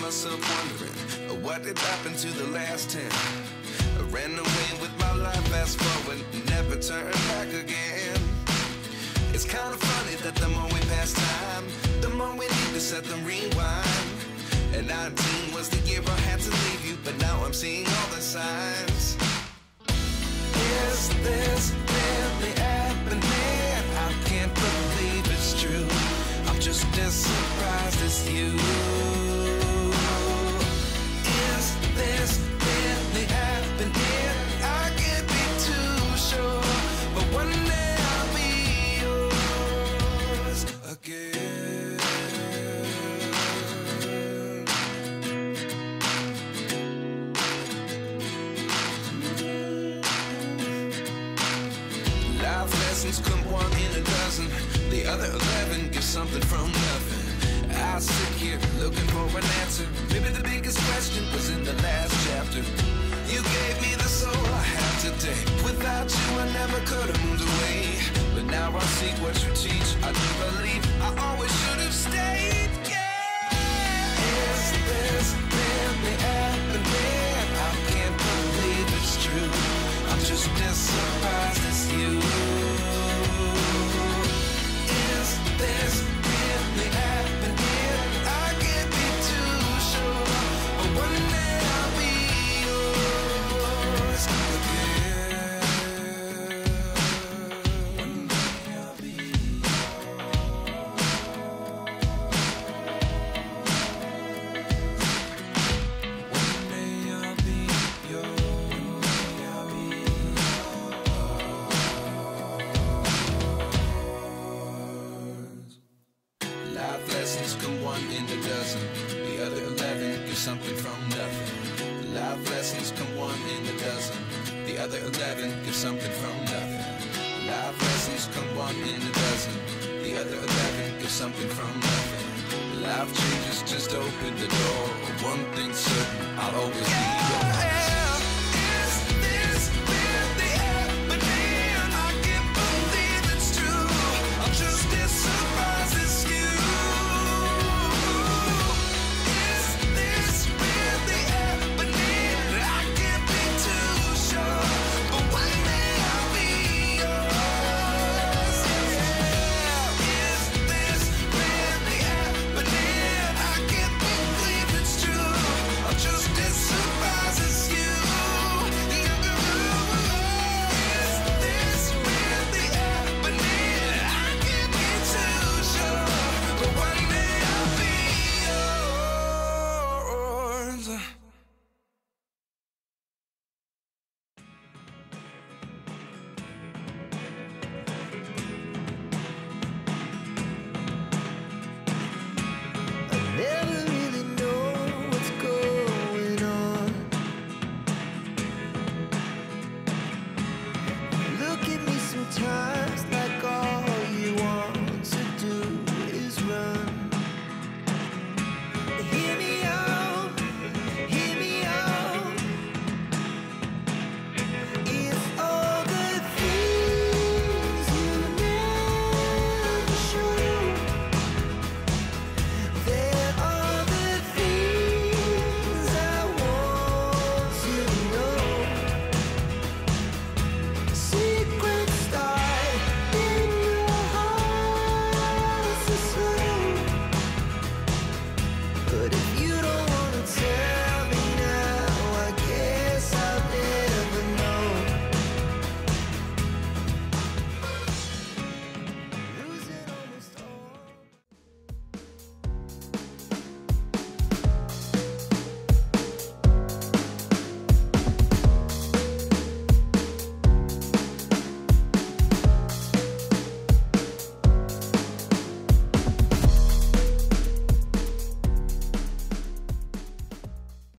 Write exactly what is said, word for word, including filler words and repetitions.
myself wondering, what did happen to the last ten? I ran away with my life, fast forward, never turn back again. It's kind of funny that the more we pass time, the more we need to set them rewind. And nineteen was the year I had to leave you, but now I'm seeing all the signs. Is this really happening? I can't believe it's true. I'm just as surprised as you. Is this really happening? I can't be too sure, but one day I'll be yours again. Life lessons come one in a dozen. The other eleven give something from nothing. I sit here looking for an answer. Maybe the biggest question was in the last chapter. You gave me the soul I have today. Without you I never could have moved away. But now I see what you teach. I do believe I always should have stayed. Yeah. Is this really happening? I can't believe it's true. I'm just as surprised as you. Is this really happening? I can't be too sure, but one day I'll be yours again. One day I'll be yours. One day I'll be yours. One day I'll be yours. Life lessons come one in a dozen. The other eleven give something from nothing. Life lessons come one in a dozen. The other eleven give something from nothing. Life lessons come one in a dozen. The other eleven give something from nothing. Life changes just open the door. One thing's certain,